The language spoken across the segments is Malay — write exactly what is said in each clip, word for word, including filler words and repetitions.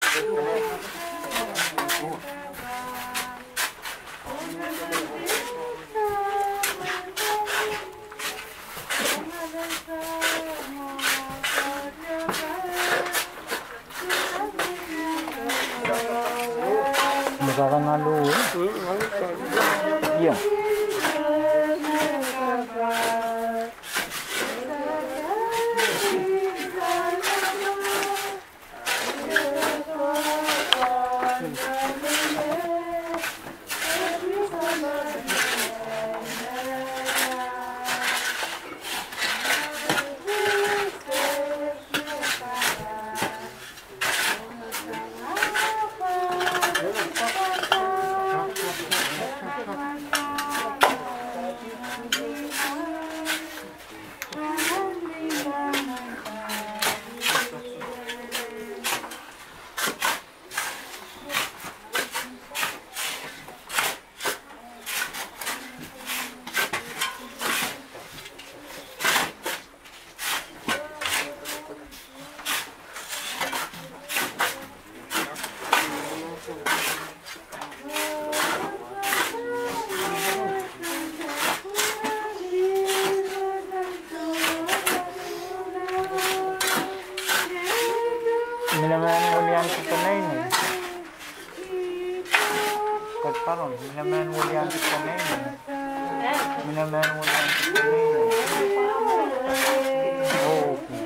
Magkakangalo eh. Iya. Minamayan ulian kita na yun eh. Kahit parang, minamayan ulian kita na yun eh. Minamayan ulian kita na yun eh. Oh, okay.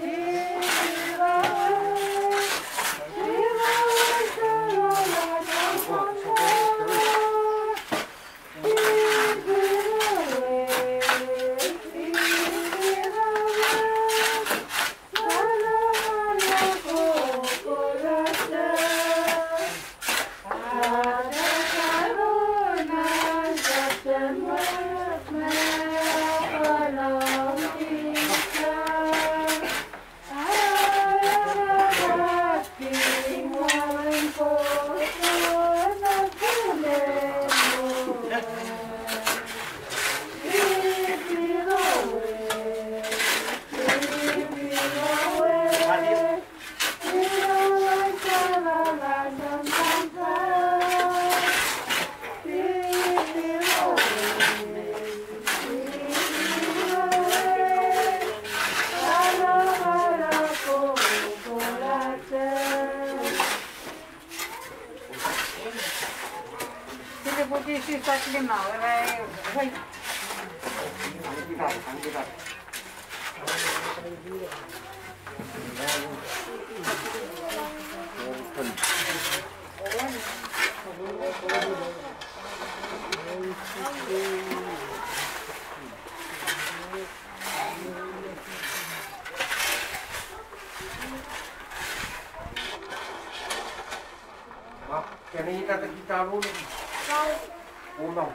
Kani kita kita dulu. Uno.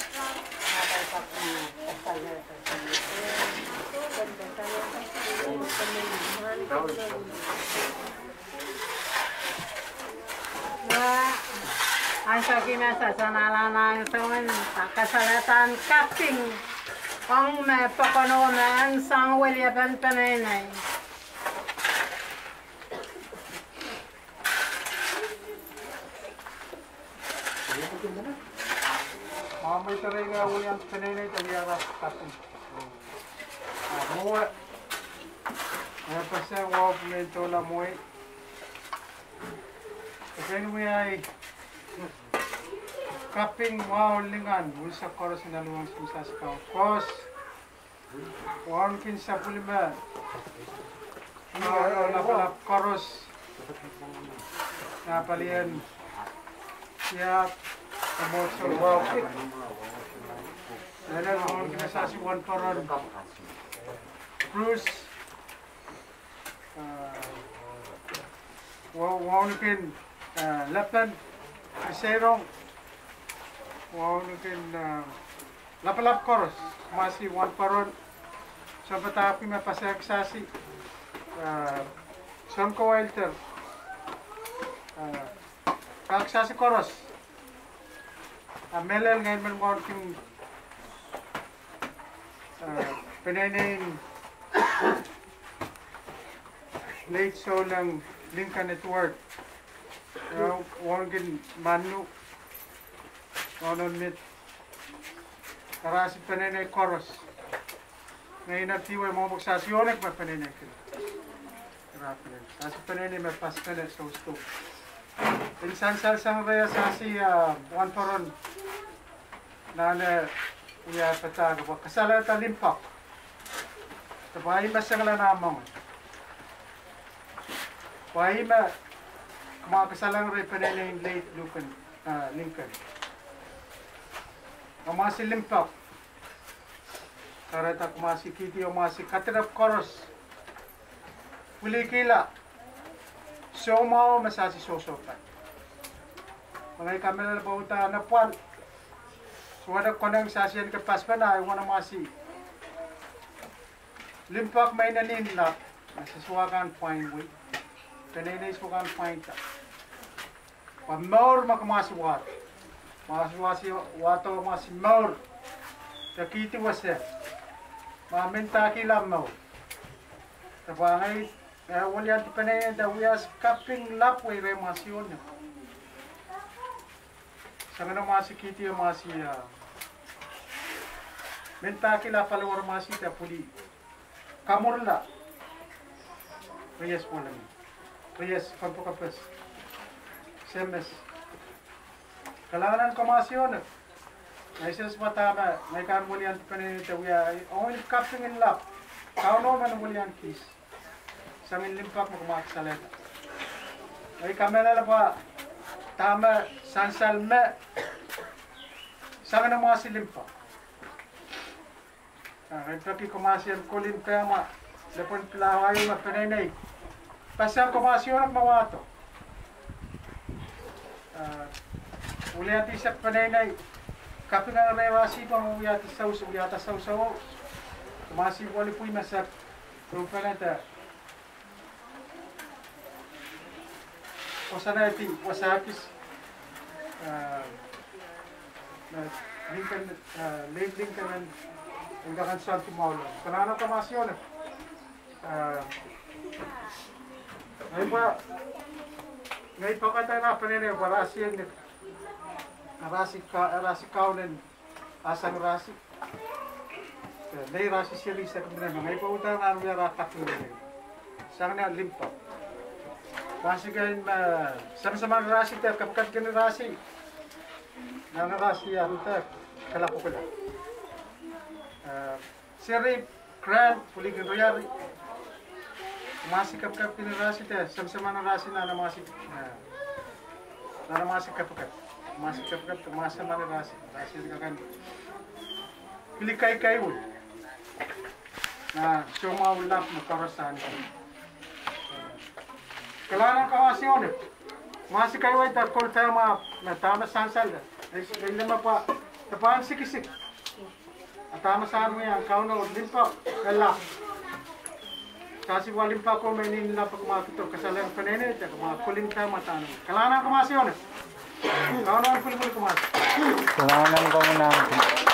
Ang sakina sa sanalanan sa kasalatan kaping ang may pakonoman sang William Panay. Mamay taray nga William Panay na italiara kaping. Muwa. Ay pasang wap mento la moy. Kasi mo ay kaping mahulingan bulsa koros na luwang sumasaskaw. Kos, wan kin sa puliman. Ano na pala koros. Napalian siya kamoso wow. Lala luwang kinasasi wan koron. Bruce. Wan kin lapan. Serong. Wow, nukin uh, lapalap koros masih wan paron sa batapi mapasaksasi uh, son ko welter uh, kaksasi koros uh, melel ngayon man mo king uh, pinanayin late show ng Lincoln Network wangin manu nonon mit karasi penene koros ngayon na tiwa mo magsasyonek ma penene kil rapin kasi penene ma pas penene so sto insan sal sang raya sasi one foron nana uya pataga wa kasala talimpak tabai masangala namang wai ma mga kasalang rin penene yung late Lucan, uh, Lincoln. Ang mga si Limpak, karata mga si Kitty o mga si Katirap Koros, Wili Kila, so mao masasi sosopan. Mga ikamela na bauta na puan, so wala ko nang sasiyan ka paspa na, iwan ang mga si Limpak may naninlap, nasasuwakan fine way. Penene is bukan fine ta. Pamaur makamasuwat. Masuwasi wato masi maur. Takiti wase. Mamenta kila maur. Tabangai eh walian ti penene da wias kaping lap we re masion. Sangana masi kiti masi menta kila palawar masi ta puli. Kamurla. Reyes pola. Reyes, pagpukapes. Semes. Kailangan komasyon. Naisis matama. May kamulian paninita. We are only cupping in lap. Kauno man mulian kis. Sa min limpak magkumaksaleta. May kamela na pa. Tama. Sansalme. Sa nga mga silimpak. Kaya pati kumasyon kulin pema. Lepon pilawayo mapanenay. Pasang komasyon ang mawato. Uh, ulian tisak panenay. Kapag nga rewasi ko ang uyati saus, uyata sausaw. Kumasi wali po'y masak. Rumpa na ta. Wasanati, wasakis. Uh, Lincoln, uh, late Lincoln, ang dakan sa Timaulo. Kanana komasyon. Uh, Ngayon pa, ngayon pa kata na panene, warasi yan, rasi ka, rasi kaunin, asang rasi. May rasi siri sa kumina, ngayon pa utang na ano yung rakat nila. Sang na limpa. Kasi kayo, sama-sama rasi tayo, kapag ka rasi, na rasi yan tayo, kalapo ko lang. Siri, Grand, Puligan Royari. Masih kap-kap kini rasi teh, sama-sama na rasi na na masih, na na masih kap-kap, masih kap-kap tu masih mana rasi, rasi juga kan, pilih kai-kai ul, na cuma ulap makawasan. Kailangan kawasion, masih kai wai tak kol tema, na tama sansal, ini lima pa, tapan sikisik, tama saan mo yan, kau na limpa, kalah. Kasi walim pa ko may nila pag makito kasalang panene ta mga kulinta matano. Kailangan ko masyon. Kailangan ko kulit kumas. Kailangan ko muna.